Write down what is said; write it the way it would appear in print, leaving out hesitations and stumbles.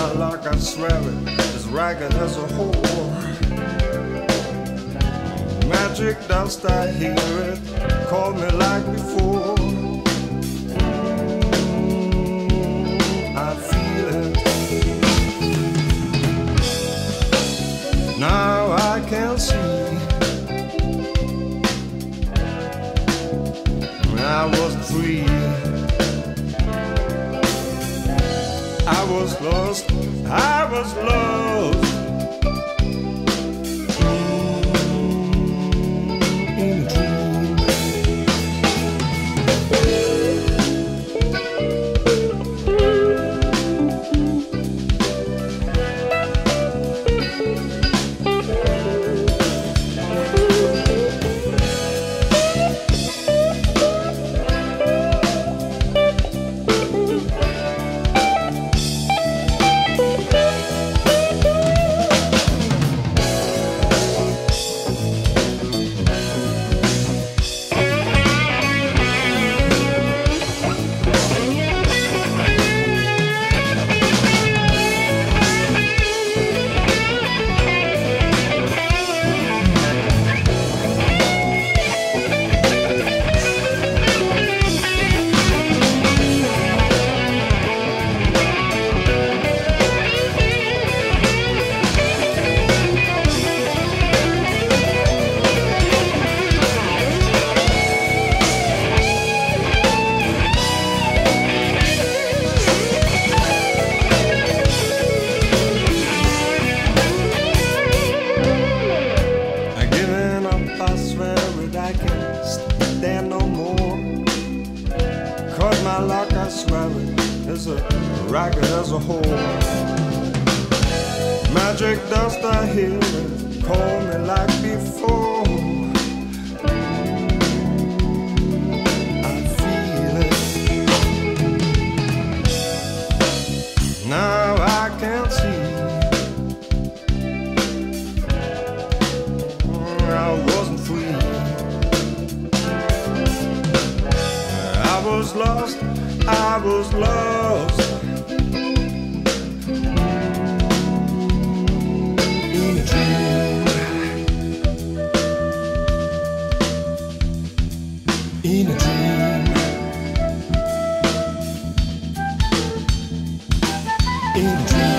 my luck, I swear it, as ragged as a whore. Magic dust, I hear it, call me like before. I feel it. Now I can see. I was free. I was lost. I was lost. In a dream. I can't stand no more. Cause my luck, I swear it, is a ragged as a whore. Magic dust, I hear it, call me like before. I feel it. Now I can see. I wasn't free. I was lost, I was lost. In a dream. In a dream. In a dream.